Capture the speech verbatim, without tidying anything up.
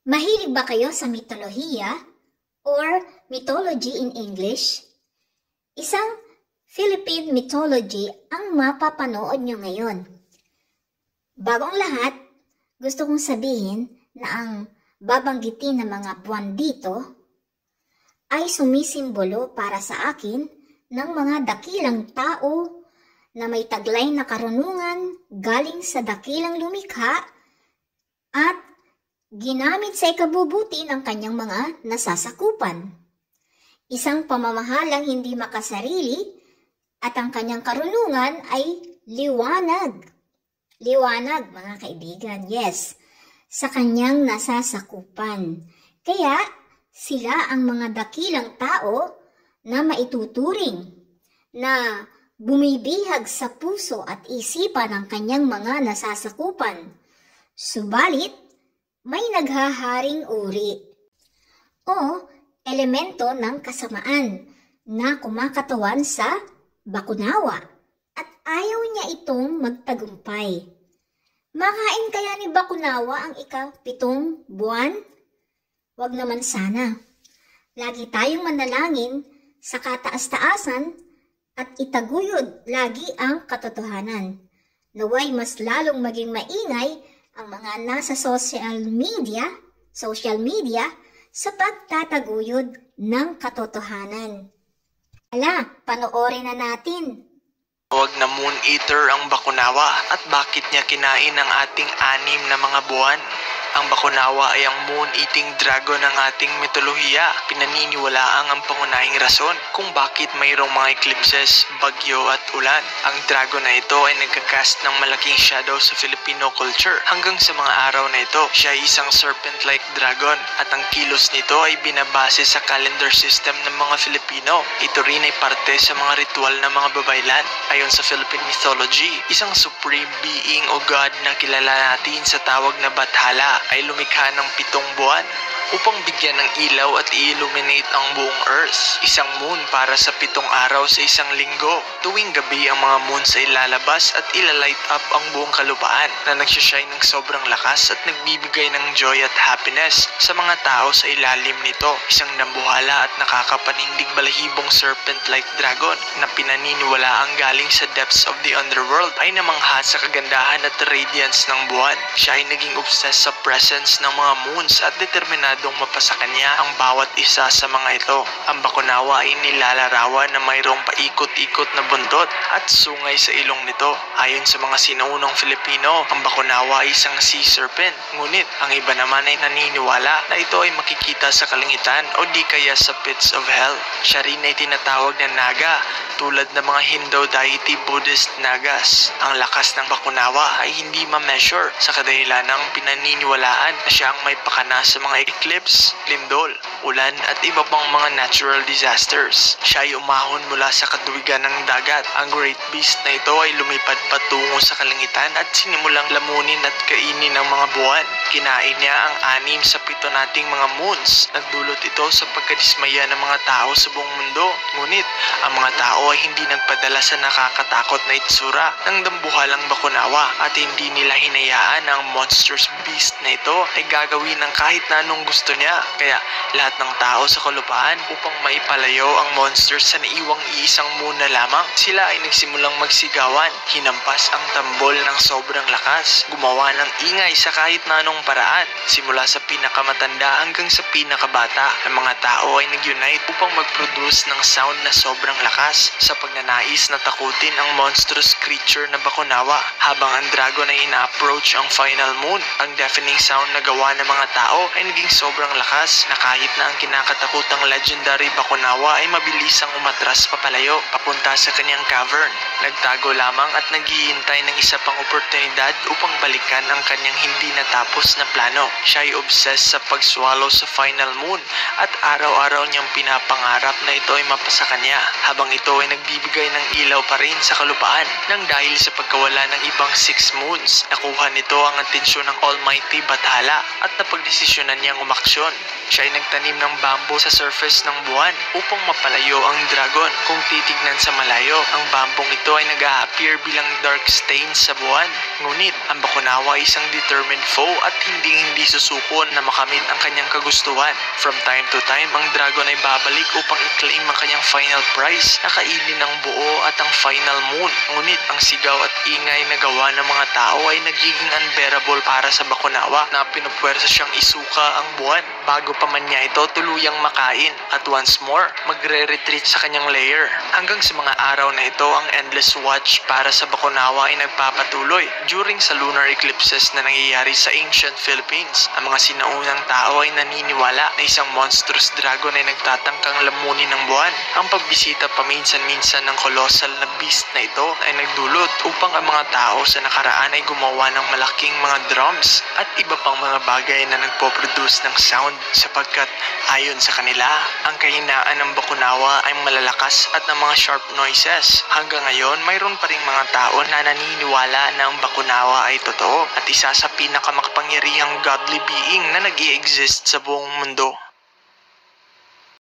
Mahilig ba kayo sa mitolohiya or mythology in English? Isang Philippine mythology ang mapapanood nyo ngayon. Bagong lahat, gusto kong sabihin na ang babanggitin ng mga buwan dito ay sumisimbolo para sa akin ng mga dakilang tao na may taglay na karunungan galing sa dakilang lumikha at ginamit sa ikabubuti ng kanyang mga nasasakupan. Isang pamamahalang hindi makasarili at ang kanyang karunungan ay liwanag. Liwanag, mga kaibigan, yes, sa kanyang nasasakupan. Kaya sila ang mga dakilang tao na maituturing na bumibihag sa puso at isipan ng kanyang mga nasasakupan. Subalit, may naghaharing uri o elemento ng kasamaan na kumakatawan sa bakunawa at ayaw niya itong magtagumpay. Makain kaya ni bakunawa ang ika-pitong buwan? Wag naman sana. Lagi tayong manalangin sa kataas-taasan at itaguyod lagi ang katotohanan. Naway mas lalong maging maingay ang mga nasa social media, social media sa pagtataguyod ng katotohanan. Ala, panoorin na natin. Huwag na moon eater ang bakunawa at bakit niya kinain ang ating anim na mga buwan. Ang bakunawa ay ang moon-eating dragon ng ating mitolohiya. Pinaniniwalaang ang pangunahing rason kung bakit mayroong mga eclipses, bagyo at ulan. Ang dragon na ito ay nagkakast ng malaking shadow sa Filipino culture. Hanggang sa mga araw na ito, siya ay isang serpent-like dragon at ang kilos nito ay binabase sa calendar system ng mga Filipino. Ito rin ay parte sa mga ritual ng mga babaylan. Ayon sa Philippine mythology, isang supreme being o god na kilala natin sa tawag na Bathala ay lumikha ng pitong buwan upang bigyan ng ilaw at i-illuminate ang buong Earth. Isang moon para sa pitong araw sa isang linggo. Tuwing gabi ang mga moons ay lalabas at ilalight up ang buong kalupaan na nagsashine ng sobrang lakas at nagbibigay ng joy at happiness sa mga tao sa ilalim nito. Isang nambuhala at nakakapanindig balahibong serpent-like dragon na pinaniniwala ang galing sa depths of the underworld ay namangha sa kagandahan at radiance ng buwan. Siya ay naging obsessed sa presence ng mga moons at determinado dong mapasa kanya ang bawat isa sa mga ito. Ang bakunawa ay nilalarawan na mayroong paikot-ikot na buntot at sungay sa ilong nito. Ayon sa mga sinaunang Filipino, ang bakunawa ay isang sea serpent. Ngunit ang iba naman ay naniniwala na ito ay makikita sa kalangitan o di kaya sa pits of hell. Siya rin ay tinatawag na naga, tulad ng mga Hindu deity Buddhist nagas. Ang lakas ng bakunawa ay hindi ma-measure sa kadahilan ng pinaniniwalaan na siya ang may pakana sa mga eclipse, lindol, ulan at iba pang mga natural disasters. Siya ay umahon mula sa katuwigan ng dagat. Ang great beast na ito ay lumipad patungo sa kalangitan at sinimulang lamunin at kainin ng mga buwan. Kinain niya ang anim sa pito nating mga moons. Nagdulot ito sa pagkadismaya ng mga tao sa buong mundo. Ngunit ang mga tao ay hindi nagpadala sa nakakatakot na itsura ng dambuhalang bakunawa at hindi nila hinayaan na ang monstrous beast na ito ay gagawin ng kahit na anong gusto niya. Kaya lahat ng tao sa kalupaan upang maipalayo ang monster sa naiwang iisang moon na lamang, sila ay nagsimulang magsigawan. Hinampas ang tambol ng sobrang lakas. Gumawa ng ingay sa kahit na anong paraan. Simula sa pinakamatanda hanggang sa pinakabata, ang mga tao ay nag-unite upang mag-produce ng sound na sobrang lakas sa pagnanais na takutin ang monstrous creature na bakunawa. Habang ang dragon ay ina-approach ang final moon, ang deafening sound na gawa ng mga tao ay naging sobrang lakas na kahit na ang kinakatakutang legendary bakunawa ay mabilisang umatras papalayo papunta sa kanyang cavern. Nagtago lamang at naghihintay ng isa pang oportunidad upang balikan ang kanyang hindi natapos na plano. Siya ay obsessed sa pag-swallow sa final moon at araw-araw niyang pinapangarap na ito ay mapasa kanya. Habang ito ay nagbibigay ng ilaw pa rin sa kalupaan nang dahil sa pagkawala ng ibang six moons, nakuha nito ang atensyon ng Almighty Bathala at napagdesisyonan niyang umaksyon. Siya ay nagtanim ng bamboo sa surface ng buwan upang mapalayo ang dragon. Kung titignan sa malayo, ang bambong ito ay nag-a-appear bilang dark stains sa buwan. Ngunit, ang Bakunawa ay isang determined foe at hindi-hindi susuko na makamit ang kanyang kagustuhan. From time to time, ang dragon ay babalik upang i-claim ang kanyang final prize na kainin ng buo at ang final moon. Ngunit, ang sigaw at ingay na gawa ng mga tao ay nagiging unbearable para sa Bakunawa na pinupwersa siyang isuka ang buwan bago pa man niya ito tuluyang makain at once more magre-retreat sa kanyang lair. Hanggang sa mga araw na ito, ang endless watch para sa Bakunawa ay nagpapatuloy. During sa lunar eclipses na nangyayari sa ancient Philippines, ang mga sinaunang tao ay naniniwala na isang monstrous dragon ay nagtatangkang lamunin ng buwan. Ang pagbisita paminsan-minsan ng colossal na beast na ito ay nagdulot upang ang mga tao sa nakaraan ay gumawa ng malaking mga drums at iba pang mga bagay na nagpo-produce ng sound sapagkat ayon sa kanila, ang kahinaan ng Bakunawa ay malalakas at ng mga sharp noises. Hanggang ngayon, mayroon pa ring mga tao na naniniwala na ang Bakunawa ay totoo at isa sa pinakamakapangyarihang godly being na nag-i-exist sa buong mundo.